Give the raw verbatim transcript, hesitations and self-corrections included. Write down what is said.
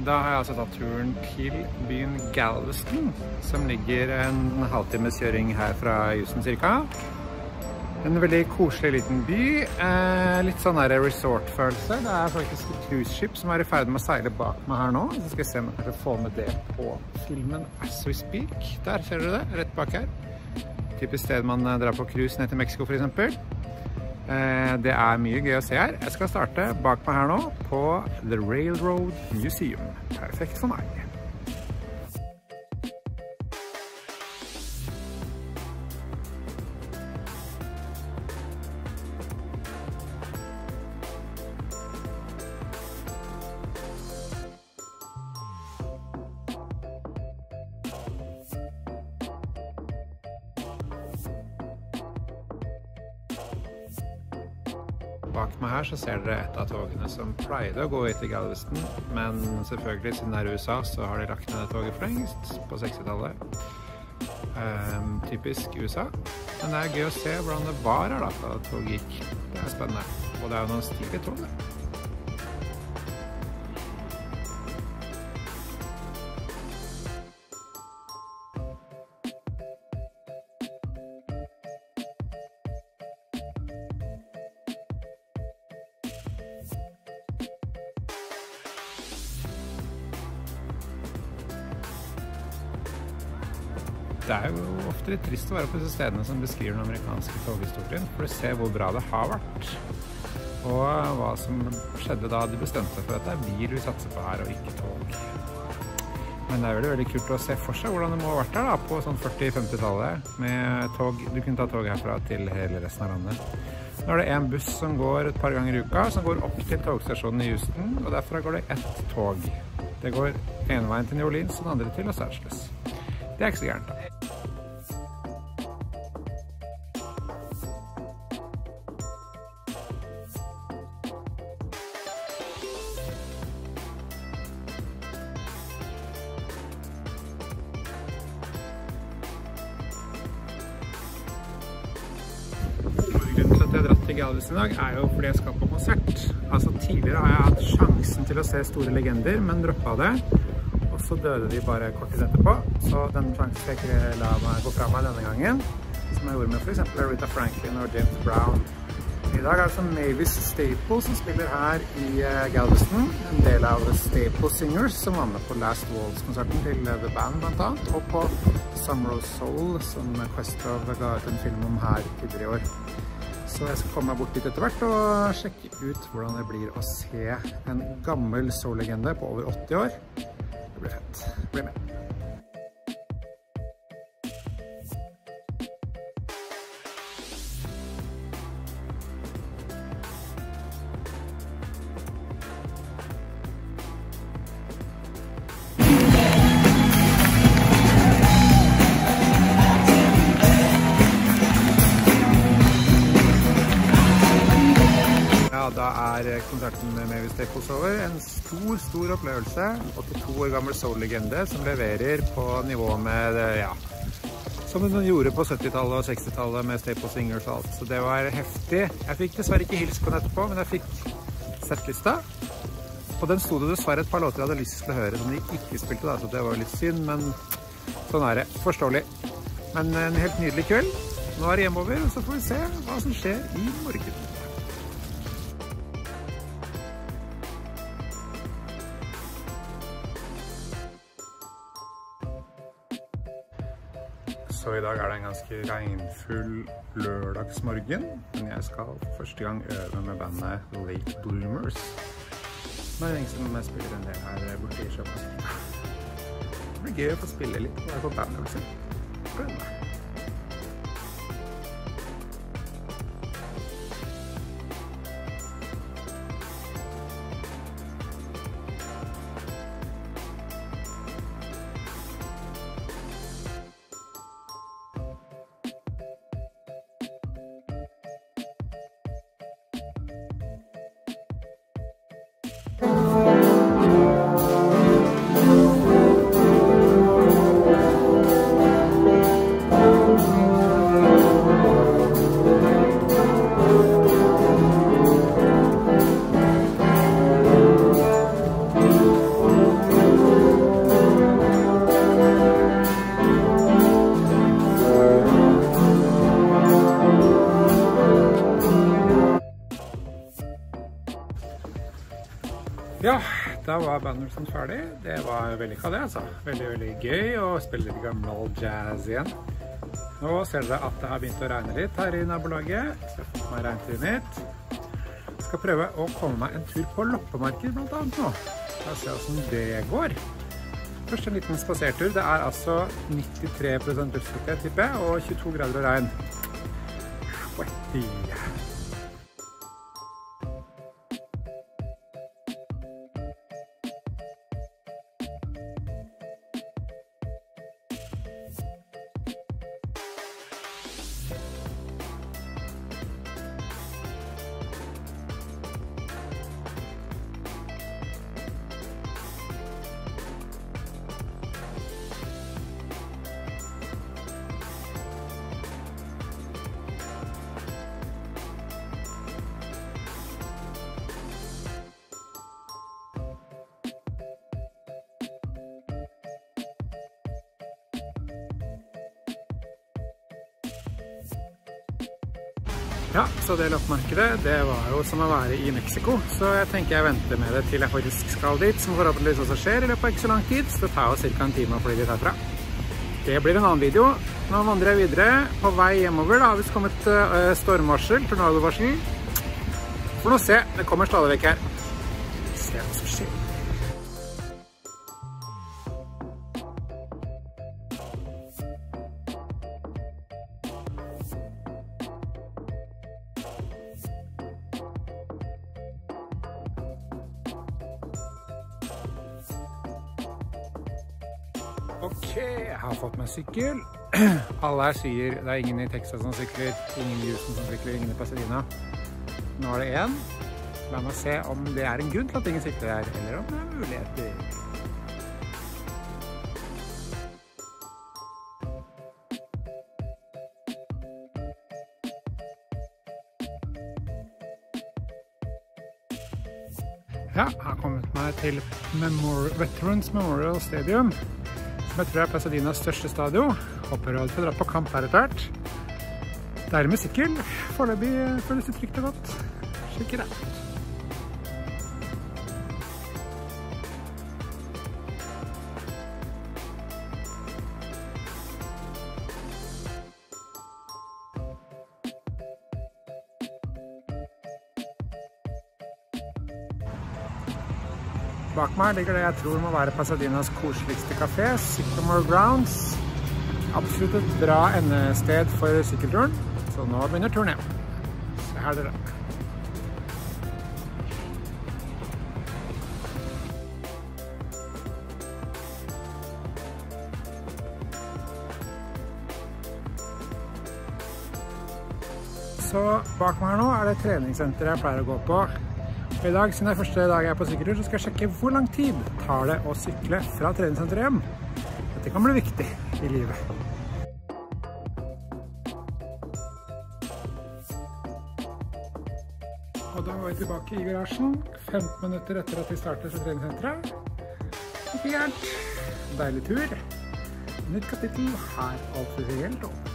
Da har jeg altså tatt turen til byen Galveston, som ligger en halvtimes kjøring her fra Houston cirka. En veldig koselig liten by, eh, litt sånn der resort-følelse. Det er faktisk et cruiseskip som er i ferd med å seile bak meg her nå. Så skal jeg se om jeg kan få med det på filmen As We Speak. Der ser dere det, rett bak her. Typisk sted man drar på cruise ned til Mexico for eksempel. Eh, det er mye gøy å se her. Jeg skal starte bak meg her nå på The Railroad Museum. Perfekt for meg. Bak meg her så ser dere et av togene som pleide å gå hit til Galveston, men selvfølgelig siden det er U S A så har de lagt ned det toget for lengst på sekstitallet. Um, typisk U S A, men det er gøy å se hvordan det var her da da toget gikk. Det er spennende, og det er jo noen stilige tog der. Det er jo ofte litt trist å være på disse stedene som beskriver den amerikanske toghistorien, for å se hvor bra det har vært, og hva som skjedde da de bestemte seg for at det er bil vi satser på her, og ikke tog. Men det er veldig, veldig kult å se for seg hvordan det må ha vært her da, på sånn førti-femti-tallet, med tog. Du kunne ta tog herfra til hele resten av landet. Nå er det en buss som går et par ganger i uka, som går opp til togstasjonen i Houston, og derfra går det ett tog. Det går ene veien til New Orleans, og den andre til Los Angeles. Det er ikke så gærent da. Grunnen til at jeg har dratt til Galveston i dag er jo fordi jeg skal på konsert. Altså tidligere har jeg hatt sjansen til å se store legender, men droppet det. Og så døde de bare kort tid etterpå, så den sjansen skal jeg ikke la meg gå fra meg denne gangen, som jeg gjorde med for eksempel Aretha Franklin og James Brown. I dag er det altså Mavis Staples som spiller her i Galveston, en del av Staples Singers som var med på Last Waltz-konserten til The Band blant annet, og på Summer of Soul som Questlove ga ut en film om her tidligere i år. Så jeg skal komme meg bort dit etter hvert og sjekke ut hvordan det blir å se en gammel soul-legende på over åtti år. Det blir fett. Bli med. Ja, da er konserten med Mavis Staples over. En stor, stor opplevelse. åttito år gammel soul-legende som leverer på nivå med, ja, som den gjorde på syttitallet og sekstitallet med Staples Singers og alt. Så det var heftig. Jeg fikk dessverre ikke hils på den etterpå, men jeg fikk settlista. Og den sto det dessverre et par låter jeg hadde lyst til å høre som de ikke spilte da, så det var litt synd, men sånn er det. Forståelig. Men en helt nydelig kveld. Nå er det hjemover, og så får vi se hva som skjer i morgen. Så i dag er det en ganske regnfull lørdagsmorgen, men jeg skal for første gang øve med bandet Late Bloomers. Nå er det lenge siden jeg spiller en del her borte i Sjøpass. Det blir gøy å få spille litt og være på bandøvelse. Glem det. Ja, da var Bandersnatch ferdig. Det var veldig kalt det, altså. Veldig, veldig gøy å spille litt gammel jazz igjen. Nå ser dere at det har begynt å regne litt her i nabolaget. Så jeg får meg regntiden hit. Jeg skal prøve å komme meg en tur på loppemarked blant annet nå. La oss se hvordan det går. Først en liten spasertur. Det er altså nittitre prosent luftfuktighet, tipper jeg, og tjueto grader og regn. Sweaty. Ja, så det loppemarkedet, det var jo som å være i Mexico, så jeg tenker jeg venter med det til jeg faktisk skal dit, som forhåpentligvis også skjer i løpet av ikke så lang tid, så det tar jo cirka en time å fly dit herfra. Det blir en annen video. Nå vandrer jeg videre på vei hjemover, da har vi kommet uh, stormvarsel, tornadovarsel. For nå se, det kommer stadig vekk her. Se hva som skjer. Ok, jeg har fått meg sykkel. Alle her sier det er ingen i Texas som sykler, ingen i Houston som sykler, ingen i Pasadena. Nå er det en. La meg se om det er en grunn til at ingen sykler her, eller om det er muligheter. Ja, jeg har kommet meg til Memor- Veterans Memorial Stadium, som jeg tror er Pasadenas største stadion. Håper å få dra på kamp her etter hvert. Det er med sykkel. Foreløpig føles det trygt og godt. Sjekk det ut. Bak meg ligger det jeg tror må være Pasadenas koseligste kafé, Sycamore Grounds. Absolutt et bra endested for sykkelturen, så nå begynner turen igjen. Se her dere. Så bak meg her nå er det treningssenter jeg pleier å gå på. I dag, siden det er første dag jeg er på sykkeltur, så skal jeg sjekke hvor lang tid tar det å sykle fra treningssenteret hjem. Dette kan bli viktig i livet. Og da var vi tilbake i garasjen, femten minutter etter at vi startet fra treningssenteret. Ikke gærent. Deilig tur. Nytt kapittel her, alt for helt opp.